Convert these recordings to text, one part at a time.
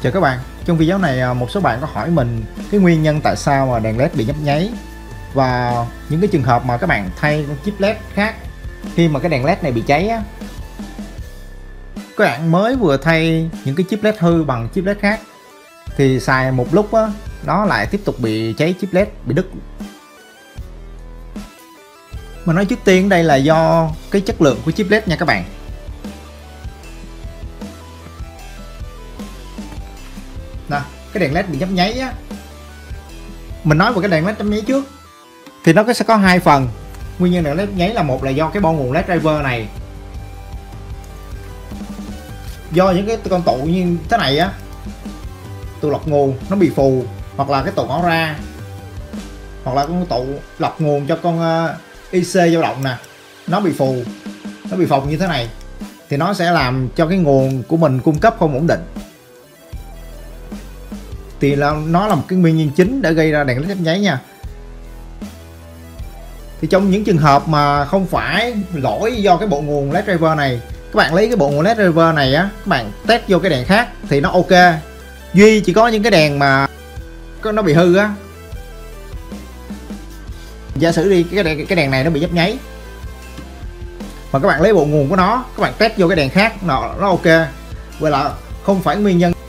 Chào các bạn, trong video này một số bạn có hỏi mình cái nguyên nhân tại sao mà đèn led bị nhấp nháy và những cái trường hợp mà các bạn thay con chip led khác khi mà cái đèn led này bị cháy á. Các bạn mới vừa thay những cái chip led hư bằng chip led khác thì xài một lúc á, nó lại tiếp tục bị cháy, chip led bị đứt. Mà nói trước tiên đây là do cái chất lượng của chip led nha các bạn. Nè, cái đèn led bị nhấp nháy á. Mình nói về cái đèn led nhấp nháy trước thì nó sẽ có hai phần. Nguyên nhân đèn led nháy là một là do cái bo nguồn led driver này, do những cái con tụ như thế này á, tụ lọc nguồn nó bị phù, hoặc là cái tụ ổ ra, hoặc là con tụ lọc nguồn cho con IC dao động nè, nó bị phù, nó bị phồng như thế này thì nó sẽ làm cho cái nguồn của mình cung cấp không ổn định. Thì nó là một cái nguyên nhân chính để gây ra đèn led nhấp nháy nha. Thì trong những trường hợp mà không phải lỗi do cái bộ nguồn led driver này, các bạn lấy cái bộ nguồn led driver này á, các bạn test vô cái đèn khác thì nó ok. Duy chỉ có những cái đèn mà nó bị hư á, giả sử đi cái đèn này nó bị nhấp nháy mà các bạn lấy bộ nguồn của nó, các bạn test vô cái đèn khác nó ok. Vậy là không phải nguyên nhân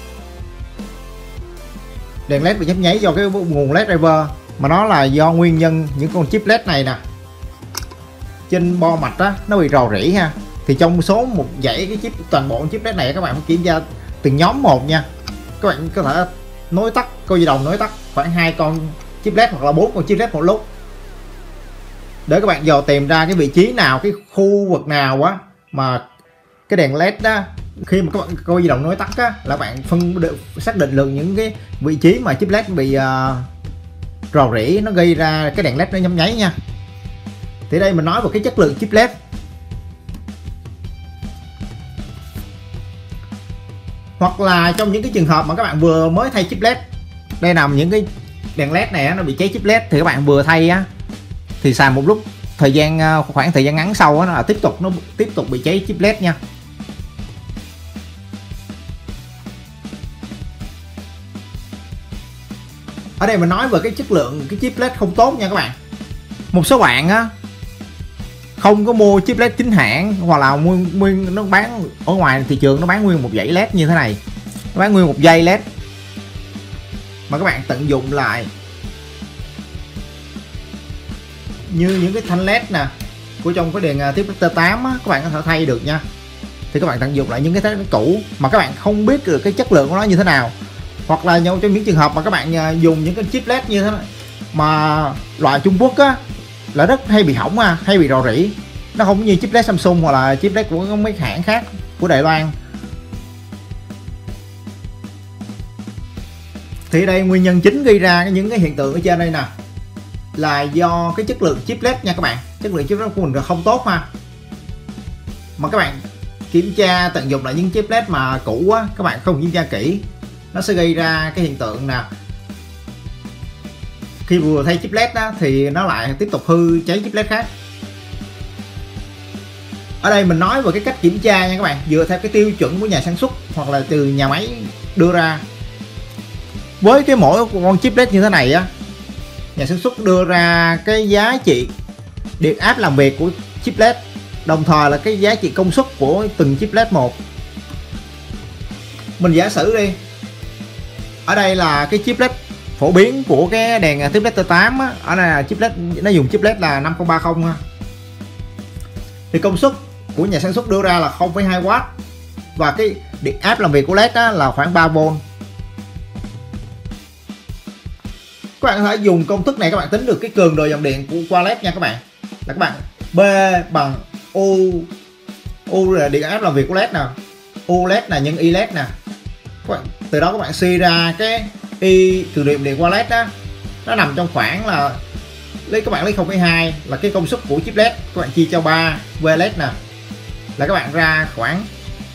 đèn led bị nhấp nháy do cái nguồn led driver, mà nó là do nguyên nhân những con chip led này nè, trên bo mạch á, nó bị rò rỉ ha. Thì trong số một dãy cái chip, toàn bộ chip led này các bạn phải kiểm tra từng nhóm một nha. Các bạn có thể nối tắt coi dây đồng, nối tắt khoảng 2 con chip led hoặc là 4 con chip led một lúc, để các bạn dò tìm ra cái vị trí nào, cái khu vực nào á mà cái đèn led đó, khi mà các bạn coi dây đồng nối tắt á, là bạn xác định được những cái vị trí mà chip led bị rò rỉ, nó gây ra cái đèn led nó nhấp nháy nha. Thì đây mình nói về cái chất lượng chip led. Hoặc là trong những cái trường hợp mà các bạn vừa mới thay chip led, đây nằm những cái đèn led này nó bị cháy chip led, thì các bạn vừa thay á, thì xài một lúc khoảng thời gian ngắn sau á, nó tiếp tục bị cháy chip led nha. Ở đây mình nói về cái chất lượng cái chip led không tốt nha các bạn. Một số bạn á không có mua chip led chính hãng, hoặc là nguyên nó bán ở ngoài thị trường, nó bán nguyên một dãy led như thế này, nó bán nguyên một dây led mà các bạn tận dụng lại như những cái thanh led nè của trong cái đèn tiếp T8 á, các bạn có thể thay được nha. Thì các bạn tận dụng lại những cái thế cũ mà các bạn không biết được cái chất lượng của nó như thế nào, hoặc là trong những trường hợp mà các bạn dùng những cái chip led như thế này mà loại Trung Quốc á, là rất hay bị hỏng, hay bị rò rỉ, nó không như chip led Samsung hoặc là chip led của mấy hãng khác của Đài Loan. Thì đây nguyên nhân chính gây ra những cái hiện tượng ở trên đây nè, là do cái chất lượng chip led nha các bạn. Chất lượng chip led của mình là không tốt ha. Mà các bạn kiểm tra tận dụng lại những chip led mà cũ á, các bạn không kiểm tra kỹ, nó sẽ gây ra cái hiện tượng nè, khi vừa thay chip led đó, thì nó lại tiếp tục hư, cháy chip led khác. Ở đây mình nói về cái cách kiểm tra nha các bạn, dựa theo cái tiêu chuẩn của nhà sản xuất hoặc là từ nhà máy đưa ra. Với cái mỗi con chip led như thế này á, nhà sản xuất đưa ra cái giá trị điện áp làm việc của chip led, đồng thời là cái giá trị công suất của từng chip led một. Mình giả sử đi, ở đây là cái chip led phổ biến của cái đèn tiếp led T8 á, ở đây là chip led, nó dùng chip led là 5030 ha. Thì công suất của nhà sản xuất đưa ra là 0,2W, và cái điện áp làm việc của led á, là khoảng 3V. Các bạn có thể dùng công thức này, các bạn tính được cái cường độ dòng điện qua led nha các bạn. Là các bạn B bằng U là điện áp làm việc của led nè, U led là nhân I led nè. Từ đó các bạn suy ra cái Y cường độ điện qua led đó, nó nằm trong khoảng là các bạn lấy 0,2 là cái công suất của chip led, các bạn chia cho 3 V led nè, là các bạn ra khoảng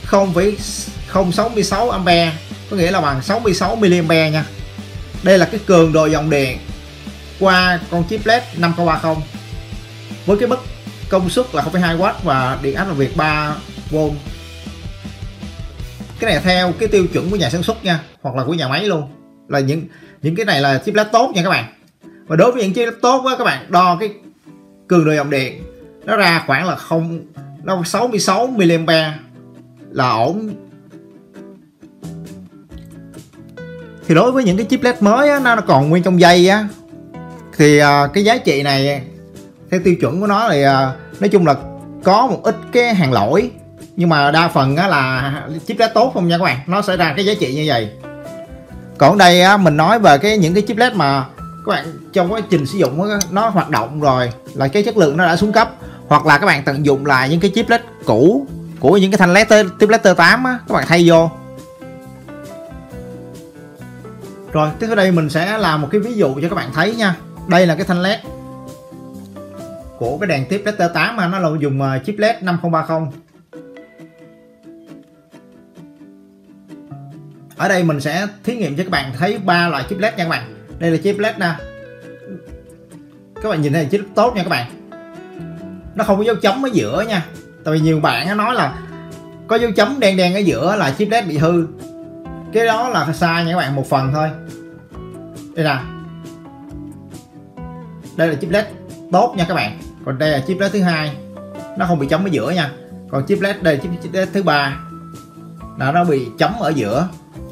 0,066 ampere, có nghĩa là bằng 66 mA nha. Đây là cái cường độ dòng điện qua con chip led 5030 với cái mức công suất là 0,2W và điện áp làm việc 3V. Cái này theo cái tiêu chuẩn của nhà sản xuất nha, hoặc là của nhà máy luôn, là những cái này là chip led tốt nha các bạn. Và đối với những chip led tốt á, các bạn đo cái cường độ dòng điện nó ra khoảng là 66 mA là ổn. Thì đối với những cái chip led mới á, nó còn nguyên trong dây á, thì cái giá trị này theo tiêu chuẩn của nó thì nói chung là có một ít cái hàng lỗi, nhưng mà đa phần á là chip led tốt không nha các bạn, nó sẽ ra cái giá trị như vậy. Còn đây á, mình nói về những cái chip led mà các bạn trong quá trình sử dụng á, nó hoạt động rồi là cái chất lượng nó đã xuống cấp, hoặc là các bạn tận dụng lại những cái chip led cũ của những cái thanh led chip led T8 á, các bạn thay vô. Rồi tiếp theo đây mình sẽ làm một cái ví dụ cho các bạn thấy nha. Đây là cái thanh led của cái đèn tiếp led T8 mà nó là dùng chip led 5030. Ở đây mình sẽ thí nghiệm cho các bạn thấy 3 loại chip led nha các bạn. Đây là chip led nè, các bạn nhìn thấy là chip led tốt nha các bạn, nó không có dấu chấm ở giữa nha. Tại vì nhiều bạn nói là có dấu chấm đen đen ở giữa là chip led bị hư, cái đó là sai nha các bạn, một phần thôi. Đây nè, đây là chip led tốt nha các bạn, còn đây là chip led thứ hai, nó không bị chấm ở giữa nha. Còn chip led đây là chip led thứ ba là nó bị chấm ở giữa.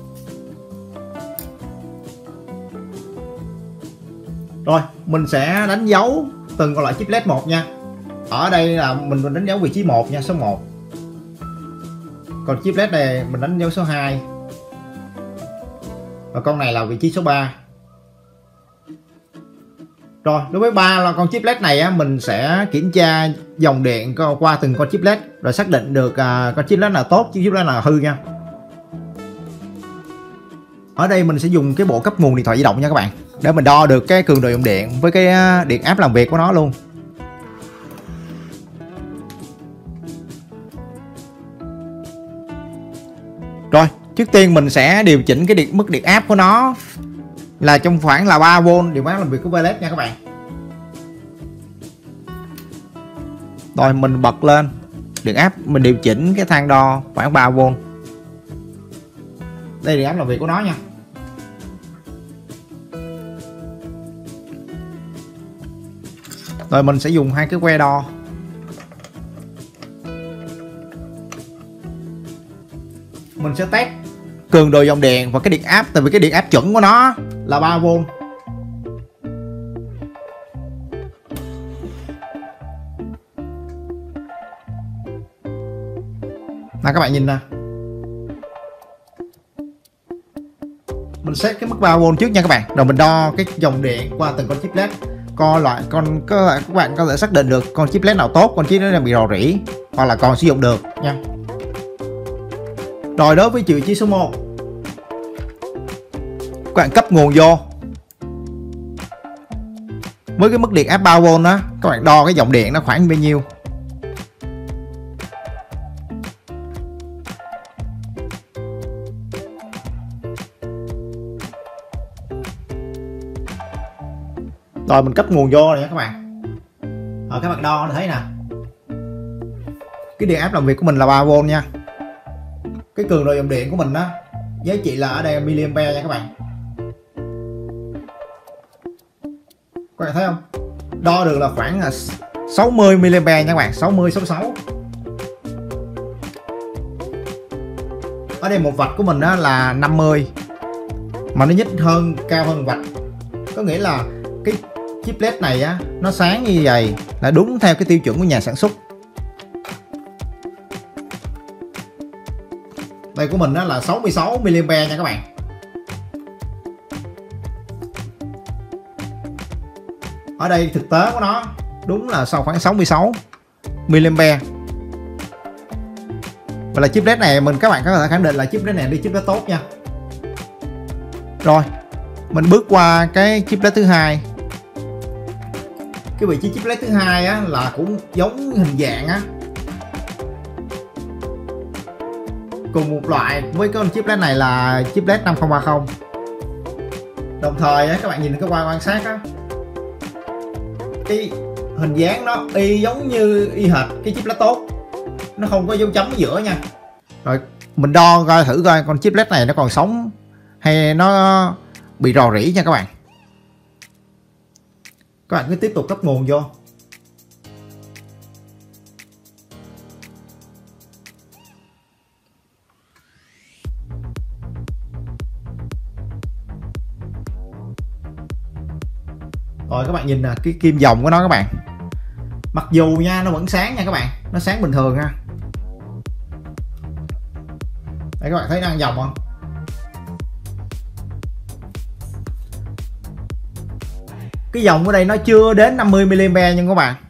Rồi mình sẽ đánh dấu từng loại chip led một nha. Ở đây là mình đánh dấu vị trí 1 nha, số 1. Còn chip led này mình đánh dấu số 2. Và con này là vị trí số 3. Rồi đối với 3 là con chip led này á, mình sẽ kiểm tra dòng điện qua từng con chip led rồi xác định được con chip led là tốt chứ chip led là hư nha. Ở đây mình sẽ dùng cái bộ cấp nguồn điện thoại di động nha các bạn, để mình đo được cái cường độ dòng điện với cái điện áp làm việc của nó luôn. Rồi trước tiên mình sẽ điều chỉnh cái mức điện áp của nó là trong khoảng là 3V điện áp làm việc của VLED nha các bạn. Rồi mình bật lên điện áp, mình điều chỉnh cái thang đo khoảng 3V. Đây điện áp làm việc của nó nha. Rồi mình sẽ dùng hai cái que đo. Mình sẽ test cường độ dòng điện và cái điện áp, tại vì cái điện áp chuẩn của nó là 3V. Nào các bạn nhìn nè, mình set cái mức 3V trước nha các bạn, rồi mình đo cái dòng điện qua từng con chip led, các bạn có thể xác định được con chip led nào tốt, con chip led bị rò rỉ hoặc là còn sử dụng được nha. Rồi đối với vị trí số 1, các bạn cấp nguồn vô với cái mức điện áp 3V đó, các bạn đo cái dòng điện nó khoảng bao nhiêu. Rồi mình cấp nguồn vô rồi nha các bạn. Rồi các bạn đo thấy nè, cái điện áp làm việc của mình là 3V nha. Cái cường độ dòng điện của mình đó, giá trị là ở đây mA nha các bạn. Các bạn thấy không? Đo được là khoảng là 60 mA nha các bạn, 60 66. Ở đây một vạch của mình đó là 50, mà nó nhích hơn, cao hơn vạch. Có nghĩa là cái chip led này á, nó sáng như vậy là đúng theo cái tiêu chuẩn của nhà sản xuất. Đây của mình đó là 66 mA nha các bạn. Ở đây thực tế của nó đúng là sau khoảng 66 mA. Và là chip led này các bạn có thể khẳng định là chip led này đi chip led tốt nha. Rồi mình bước qua cái chip led thứ hai. Cái vị trí chip led thứ hai á, là cũng giống hình dạng á, cùng một loại với con chip led này là chip led 5030. Đồng thời á, các bạn nhìn cái quan sát á, cái hình dáng nó y giống như y hệt cái chip led tốt, nó không có dấu chấm ở giữa nha. Rồi mình đo coi thử coi con chiplet này nó còn sống hay nó bị rò rỉ nha các bạn. Các bạn cứ tiếp tục cấp nguồn vô. Rồi các bạn nhìn nè, cái kim dòng của nó các bạn. Mặc dù nha nó vẫn sáng nha các bạn, nó sáng bình thường ha. Đây các bạn thấy nó ăn dòng không? Cái dòng ở đây nó chưa đến 50 mA nha các bạn.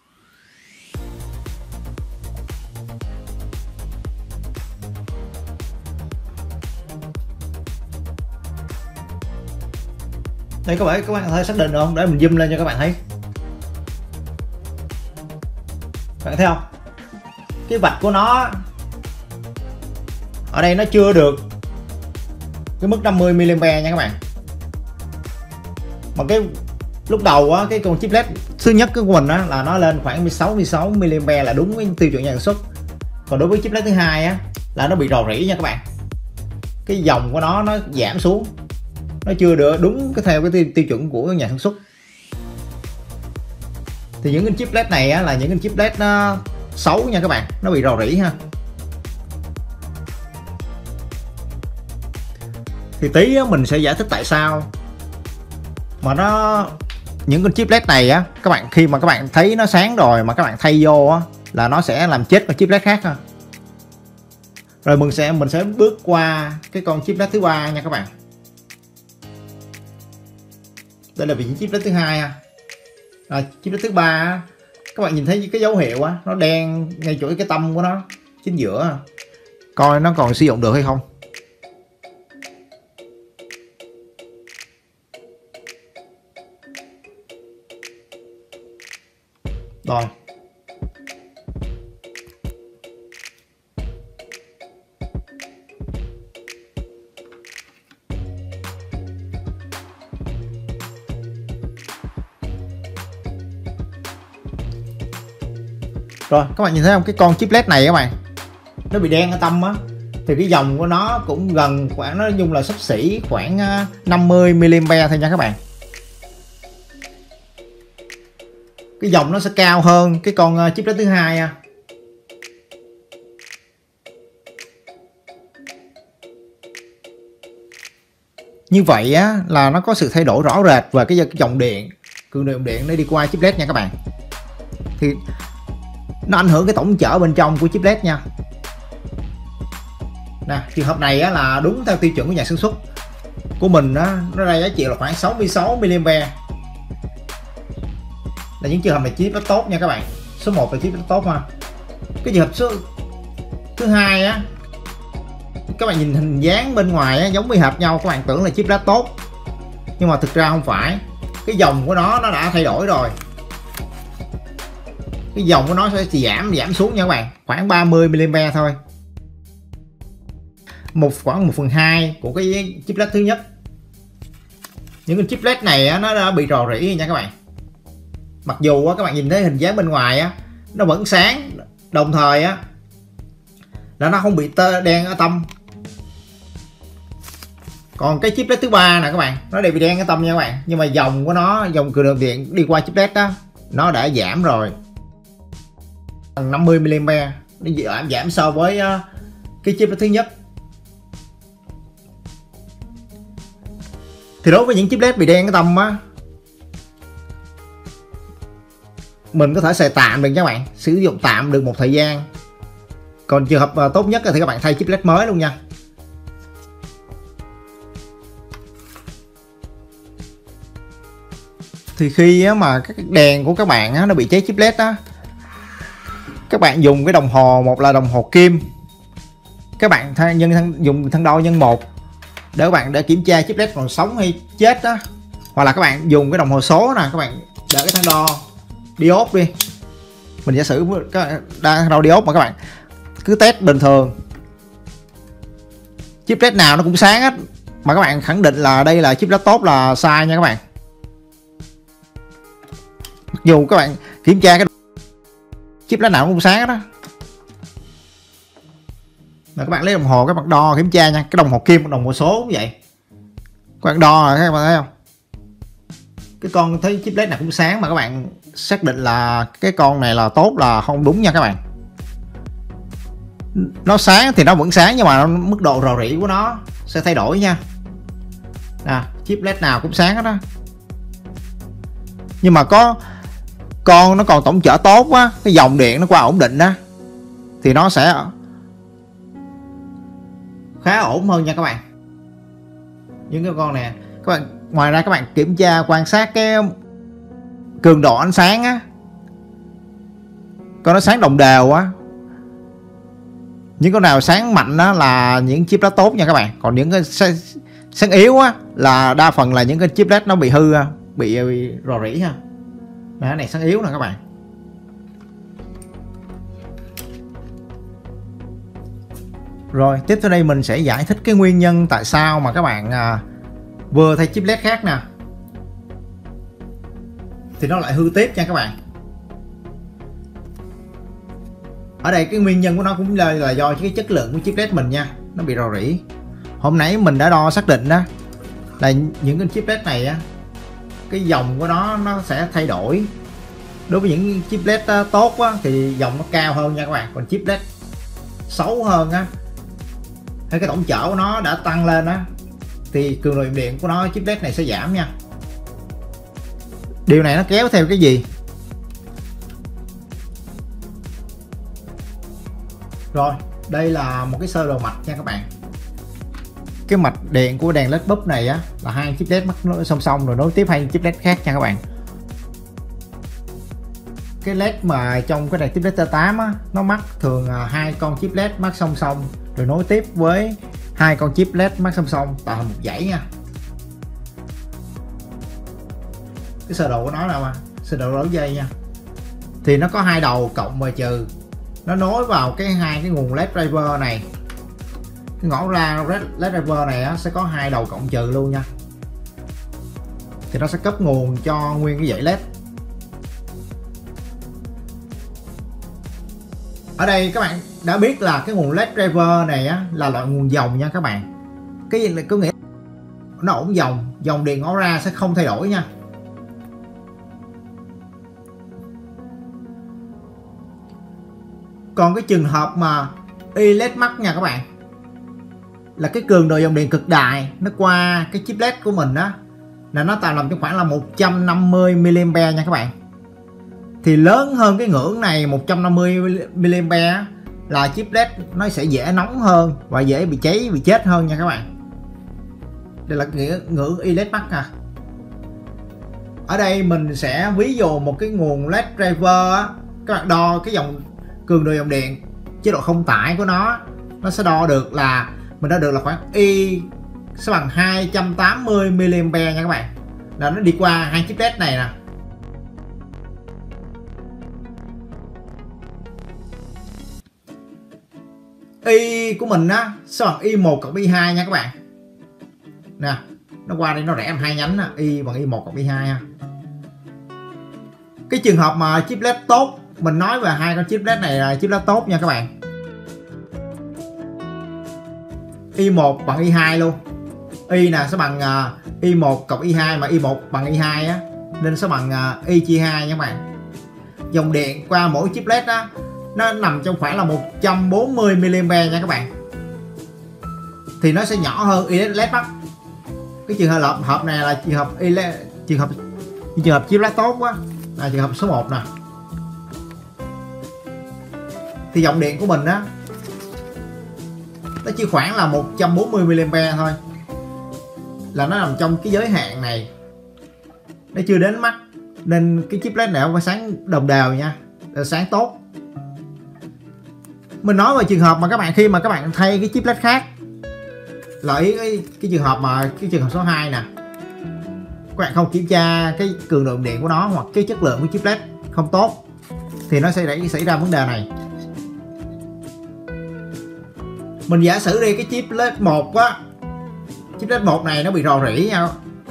Đây các bạn có thể xác định được không? Để mình zoom lên cho các bạn thấy. Các bạn thấy không? Cái vạch của nó ở đây nó chưa được cái mức 50 mA nha các bạn. Mà cái lúc đầu á, cái con chiplet thứ nhất của mình á là nó lên khoảng 16 mA là đúng với tiêu chuẩn nhà sản xuất. Còn đối với chiplet thứ hai á là nó bị rò rỉ nha các bạn. Cái dòng của nó giảm xuống, nó chưa được đúng cái theo cái tiêu chuẩn của nhà sản xuất. Thì những cái chiplet này á là những cái chiplet nó xấu nha các bạn, nó bị rò rỉ ha. Thì tí á, mình sẽ giải thích tại sao mà những con chiplet này á các bạn, khi mà các bạn thấy nó sáng rồi mà các bạn thay vô á là nó sẽ làm chết con chiplet khác ha. Rồi mình sẽ bước qua cái con chiplet thứ ba nha các bạn. Đây là vị trí chiplet thứ hai ha. Chiplet thứ ba các bạn nhìn thấy cái dấu hiệu á, nó đen ngay chỗ cái tâm của nó chính giữa, coi nó còn sử dụng được hay không. Rồi các bạn nhìn thấy không, cái con chiplet này các bạn nó bị đen ở tâm á, thì cái dòng của nó cũng gần khoảng, nó dung là xấp xỉ khoảng 50 mA thôi nha các bạn. Cái dòng nó sẽ cao hơn cái con chiplet thứ hai ha. Như vậy á là nó có sự thay đổi rõ rệt về cái dòng điện, cường độ điện nó đi qua chiplet nha các bạn. Thì nó ảnh hưởng cái tổng chở bên trong của chiplet nha. Nè, trường hợp này á là đúng theo tiêu chuẩn của nhà sản xuất của mình á, nó ra giá trị là khoảng 66 mA. Là những trường hợp này chiplet tốt nha các bạn. Số 1 là chiplet tốt ha. Cái trường hợp số thứ hai á, các bạn nhìn hình dáng bên ngoài á, giống y hệt nhau, các bạn tưởng là chiplet tốt nhưng mà thực ra không phải. Cái dòng của nó đã thay đổi rồi. Cái dòng của nó sẽ giảm xuống nha các bạn, khoảng 30 mA thôi, khoảng 1/2 của cái chiplet thứ nhất. Những cái chiplet này á, nó đã bị rò rỉ nha các bạn. Mặc dù á, các bạn nhìn thấy hình dáng bên ngoài á, nó vẫn sáng, đồng thời á là nó không bị đen ở tâm. Còn cái chiplet thứ ba nè các bạn, nó đều bị đen ở tâm nha các bạn, nhưng mà dòng của nó, dòng cường độ điện đi qua chiplet đó, nó đã giảm rồi, 50 mA, nó giảm so với cái chiplet thứ nhất. Thì đối với những chiplet bị đen cái tâm á, mình có thể xài tạm được nha các bạn, sử dụng tạm được một thời gian. Còn trường hợp tốt nhất thì các bạn thay chiplet mới luôn nha. Thì khi mà cái đèn của các bạn nó bị cháy chiplet á, các bạn dùng cái đồng hồ, một là đồng hồ kim, các bạn dùng thang đo nhân 1 để các bạn để kiểm tra chiplet còn sống hay chết đó, hoặc là các bạn dùng cái đồng hồ số nè, các bạn để cái thang đo diode đi, mình giả sử thang đo diode mà các bạn cứ test bình thường, chiplet nào nó cũng sáng hết, mà các bạn khẳng định là đây là chiplet tốt là sai nha các bạn. Mặc dù các bạn kiểm tra cái chiplet nào cũng sáng hết đó. Rồi các bạn lấy đồng hồ các bạn đo kiểm tra nha, cái đồng hồ kim, đồng hồ số cũng vậy. Các bạn đo rồi các bạn thấy không? Cái con thấy chip led nào cũng sáng mà các bạn xác định là cái con này là tốt là không đúng nha các bạn. Nó sáng thì nó vẫn sáng nhưng mà mức độ rò rỉ của nó sẽ thay đổi nha. Nè, chip led nào cũng sáng hết đó. Nhưng mà có con nó còn tổng chở tốt á, cái dòng điện nó qua ổn định á thì nó sẽ khá ổn hơn nha các bạn. Những cái con nè, các bạn ngoài ra các bạn kiểm tra quan sát cái cường độ ánh sáng á, con nó sáng đồng đều á. Những con nào sáng mạnh á là những chip đó tốt nha các bạn. Còn những cái sáng yếu á là đa phần là những cái chip led nó bị hư, bị rò rỉ ha. Cái này sáng yếu nè các bạn. Rồi tiếp theo đây mình sẽ giải thích cái nguyên nhân tại sao mà các bạn vừa thay chip led khác nè thì nó lại hư tiếp nha các bạn. Ở đây cái nguyên nhân của nó cũng là do cái chất lượng của chip led mình nha, nó bị rò rỉ. Hôm nãy mình đã đo xác định đó là những cái chip led này á, cái dòng của nó sẽ thay đổi. Đối với những chip led tốt á, thì dòng nó cao hơn nha các bạn. Còn chip led xấu hơn á, hay cái tổng chở của nó đã tăng lên á, thì cường độ điện của nó chip led này sẽ giảm nha. Điều này nó kéo theo cái gì? Rồi, đây là một cái sơ đồ mạch nha các bạn. Cái mạch điện của đèn led bulb này á là hai chip led mắc song song rồi nối tiếp hai chip led khác nha các bạn. Cái led mà trong cái này chip led T8 á, nó mắc thường hai con chip led mắc song song rồi nối tiếp với hai con chip led mắc song song tạo thành một dãy nha. Cái sơ đồ của nó đâu mà, sơ đồ đấu dây nha. Thì nó có hai đầu cộng và trừ. Nó nối vào hai cái nguồn led driver này. Cái ngõ ra led driver này á, sẽ có hai đầu cộng trừ luôn nha. Thì nó sẽ cấp nguồn cho nguyên cái dãy led. Ở đây các bạn đã biết là cái nguồn led driver này á, là loại nguồn dòng nha các bạn. Cái gì là có nghĩa nó ổn dòng, dòng điện ngõ ra sẽ không thay đổi nha. Còn cái trường hợp mà y led mắc nha các bạn, là cái cường độ dòng điện cực đại nó qua cái chip led của mình á, là nó tạo nằm trong khoảng là 150 mA nha các bạn. Thì lớn hơn cái ngưỡng này 150 mA là chip led nó sẽ dễ nóng hơn và dễ bị cháy, bị chết hơn nha các bạn. Đây là ngưỡng y led mắc à. Ở đây mình sẽ ví dụ một cái nguồn led driver á, các bạn đo cái cường độ dòng điện chế độ không tải của nó sẽ đo được là mình đo được là khoảng y sẽ bằng 280 mA nha các bạn. Là nó đi qua hai chip led này nè. Y của mình á sẽ bằng Y1 cộng Y2 nha các bạn. Nè, nó qua đây nó rẽ làm hai nhánh nè, Y bằng Y1 cộng Y2 ha. Cái trường hợp mà chip led tốt, mình nói về hai con chip led này là chip led tốt nha các bạn. Y1 bằng Y2 luôn. Y nè sẽ bằng Y1 cộng Y2 mà Y1 bằng Y2 á, nên sẽ bằng Y chia 2 nha các bạn. Dòng điện qua mỗi chip led á, nó nằm trong khoảng là 140 mA nha các bạn. Thì nó sẽ nhỏ hơn y led mắc. Cái trường hợp này là trường hợp y led, trường hợp chip led tốt quá là trường hợp số 1 nè. Thì dòng điện của mình á, nó chỉ khoảng là 140 mA thôi, là nó nằm trong cái giới hạn này, nó chưa đến mắt, nên cái chip led này không phải sáng đồng đều nha, là sáng tốt. Mình nói về trường hợp mà các bạn khi mà các bạn thay cái chip led khác, là ý cái trường hợp mà cái trường hợp số 2 nè, các bạn không kiểm tra cái cường độ điện của nó hoặc cái chất lượng của chip led không tốt thì nó sẽ xảy ra vấn đề này. Mình giả sử đi cái chip led 1 á, chip led 1 này nó bị rò rỉ nhau,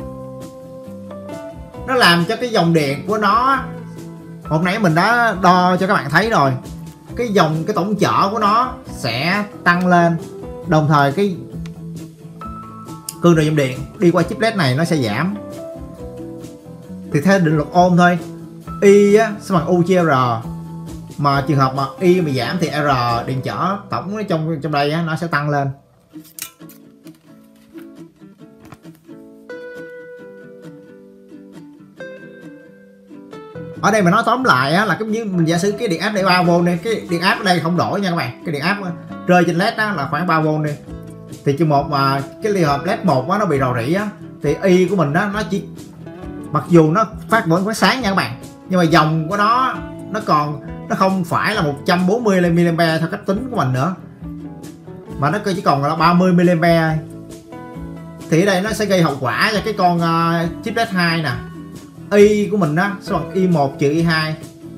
nó làm cho cái dòng điện của nó, hồi nãy mình đã đo cho các bạn thấy rồi, cái tổng chở của nó sẽ tăng lên, đồng thời cái cường độ dòng điện đi qua chiplet này nó sẽ giảm. Thì theo định luật Ohm thôi, I á, sẽ bằng U chia R, mà trường hợp mà I mà giảm thì R điện chở tổng trong đây á, nó sẽ tăng lên. Ở đây mà nói tóm lại á, là cái như mình giả sử cái điện áp đây 3V này, cái điện áp ở đây không đổi nha các bạn, cái điện áp rơi trên led đó là khoảng 3V đi, thì trường một mà cái ly hợp led 1 á, nó bị rò rỉ á, thì Y của mình đó nó chỉ, mặc dù nó vẫn phát sáng nha các bạn, nhưng mà dòng của nó không phải là 140 mA theo cách tính của mình nữa, mà nó chỉ còn là 30 mA. Thì ở đây nó sẽ gây hậu quả cho cái con chiplet 2 nè. Y của mình đó sẽ bằng Y1 trừ Y2.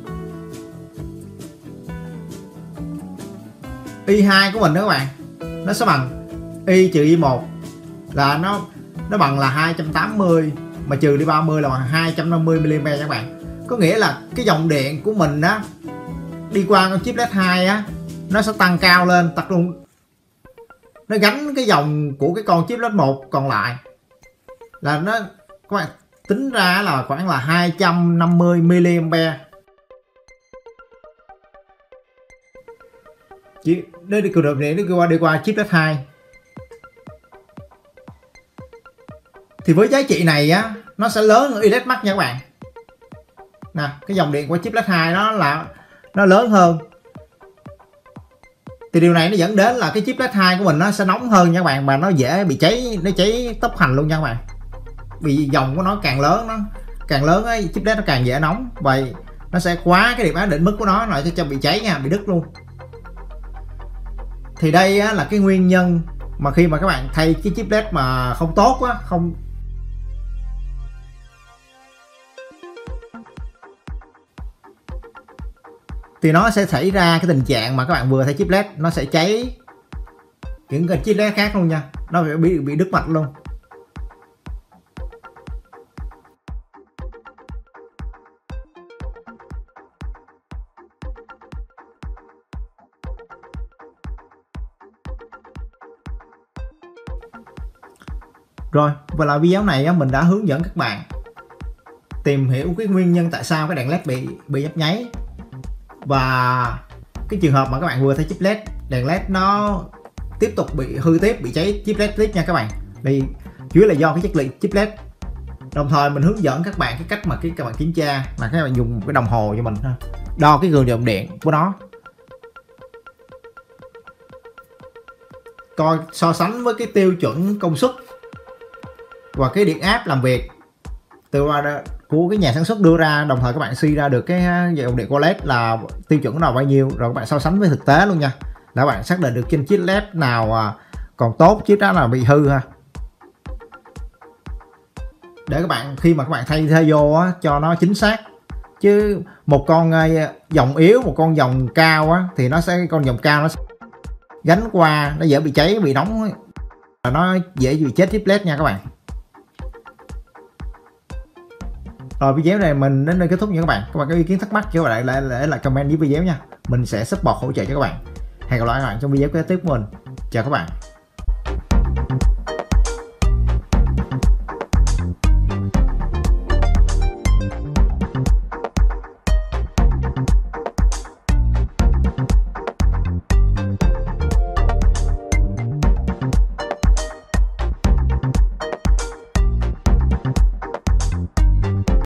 Y2 của mình đó các bạn, nó sẽ bằng Y trừ Y1, là nó bằng là 280, mà trừ đi 30 là bằng 250 mA các bạn. Có nghĩa là cái dòng điện của mình đó đi qua con chiplet 2 á, nó sẽ tăng cao lên, tập trung nó gánh cái dòng của cái con chiplet 1 còn lại, là nó các bạn tính ra là khoảng là 250 mA. Nó đi cường độ điện đi qua chiplet 2. Thì với giá trị này á, nó sẽ lớn hơn LED max nha các bạn. Nè, cái dòng điện qua chiplet 2 nó lớn hơn. Thì điều này nó dẫn đến là cái chiplet 2 của mình nó sẽ nóng hơn nha các bạn, và nó dễ bị cháy, nó cháy tốc hành luôn nha các bạn. Vì dòng của nó càng lớn ấy, chiplet nó càng dễ nóng, vậy nó sẽ quá cái điểm áp định mức của nó lại cho bị cháy nha, bị đứt luôn. Thì đây á, là cái nguyên nhân mà khi mà các bạn thay cái chiplet mà không tốt á, thì nó sẽ xảy ra cái tình trạng mà các bạn vừa thay chiplet nó sẽ cháy những cái chiplet khác luôn nha, nó bị đứt mạch luôn. Rồi, và là video này mình đã hướng dẫn các bạn tìm hiểu cái nguyên nhân tại sao cái đèn led bị nhấp nháy, và cái trường hợp mà các bạn vừa thay chip led, đèn led nó tiếp tục bị hư tiếp, bị cháy chip led tiếp nha các bạn. Thì chủ yếu là do cái chất liệu chip led. Đồng thời mình hướng dẫn các bạn cái cách mà các bạn kiểm tra là các bạn dùng cái đồng hồ cho mình đo cái cường độ điện của nó, coi so sánh với cái tiêu chuẩn công suất và cái điện áp làm việc của cái nhà sản xuất đưa ra, đồng thời các bạn suy ra được cái dòng điện của led là tiêu chuẩn nào bao nhiêu, rồi các bạn so sánh với thực tế luôn nha, để các bạn xác định được trên chiếc led nào còn tốt, chiếc đó là bị hư ha, để các bạn khi mà các bạn thay vô á, cho nó chính xác. Chứ một con dòng yếu, một con dòng cao á, thì con dòng cao nó gánh qua, nó dễ bị cháy, bị nóng, và nó dễ bị chết chip led nha các bạn. Rồi video này mình đến đây kết thúc nha các bạn. Các bạn có ý kiến thắc mắc cho các bạn để lại comment dưới video nha. Mình sẽ support hỗ trợ cho các bạn. Hẹn gặp lại các bạn trong video kế tiếp của mình. Chào các bạn.